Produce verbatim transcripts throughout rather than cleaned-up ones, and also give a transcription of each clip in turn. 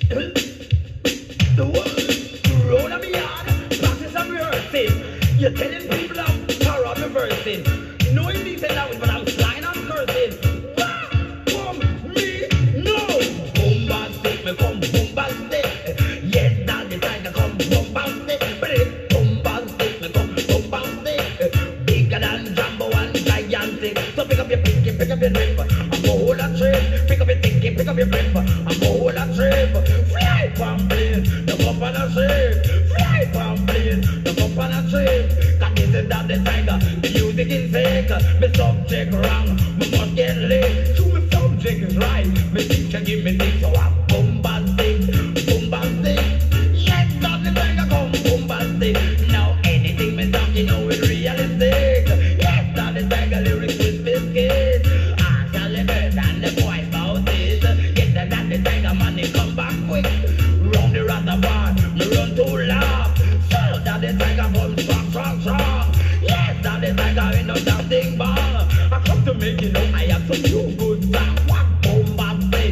The world, roll on me yard, practice and rehearsing. You're telling people I'm thorough reversing. Knowing these and that, but I'm flying and cursing. Bah, boom, me, no. Bombastic, me come bombastic. Yes, now the tiger come bombastic. But it bombastic, me come bombastic. Bigger than Jumbo and gigantic. So pick up your pinky, pick up your grip. I'm a whole lot trip. Pick up your thinking, pick up your grip. I'm a whole lot trip. Fly from plane, the up on a trip. Fly from plane, the up on a trip. Cause this is not the tiger, the music is fake. My subject wrong, me must get late. So my subject is right, my teacher give me this. So I'm bombastic, bombastic. Yes, not the tiger come bombastic. Now anything me talk, you know it's realistic. Yes, not the tiger lyrics with biscuits. I tell the girls and the boys about this. Yes, that the tiger man, he come back quick. Round the bar, me run too loud. So that the tiger come strong, strong, strong. Yes, that the tiger ain't no dancing ball. I come to make you know I have some new good songs. What bombastic,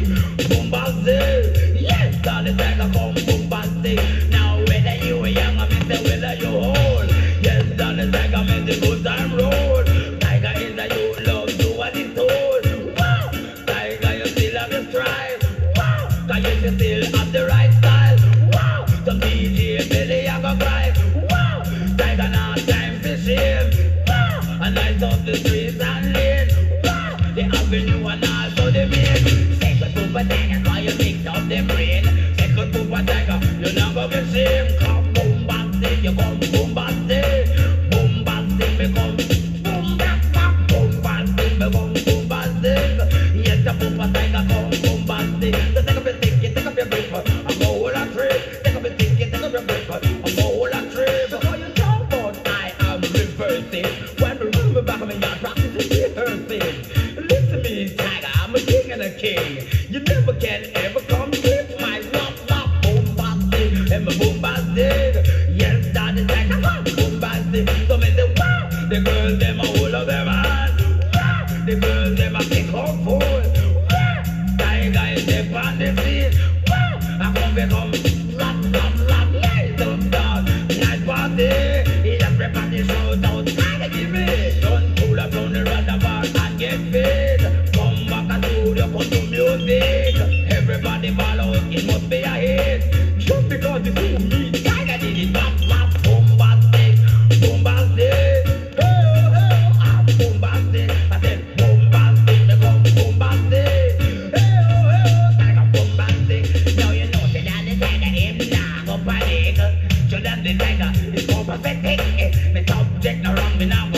bombastic. Yes, that the tiger come bombastic. Now whether you are young or mister, whether you old. Yes, that the tiger makes the good time roll. Tiger is a youth, love, do what it's told. Wow, tiger you still have your stride. Wow, cause you still have the right style. Wow, some D J Billy I go cry. Wow, tiger not time to shame. Wow, and light up the streets and lane. Wow, the avenue and also the main. Second poop a tiger, cause you mix up the brain. Second poop a tiger, you not go be shame. Come bombastic, you come bombastic. Bombastic, me come bombastic. Bombastic, me come bombastic. Yes, the poop a tiger come bombastic. So take up your thinking, take up your grip. I'm a whole lot trip. Take up your thinking, take up your grip. I'm a whole lot trip. Before you talk about I am reversing. When we remember back on my yard, practicing rehearsing. Listen to me, tiger, I'm a king and a king. You never can ever come clip my wop wop bombastic. And my bombastic. Yes, that is tiger, I'm bombastic. So me say, wow, the girls, them a hold of them hand. Wow, the girls, them a kick up full. Wow, tiger is there on the scene. Wow, I come become slap, slap, slap, nice up dog. Nice party, everybody shout out, tiger give me. Don't pull up on the rubber bar and get paid. Come back and studio, come to music. Everybody ball out, it must be a hit. Just because it's who me, tiger did it. Wap, wap, bombastic, bombastic. Oh, oh, ah, bombastic. I said bombastic, me come bombastic. Oh, oh, tiger bombastic. Now you know say that the tiger him nah go panic. So that the tiger is more pathetic. Me subject no wrong, me now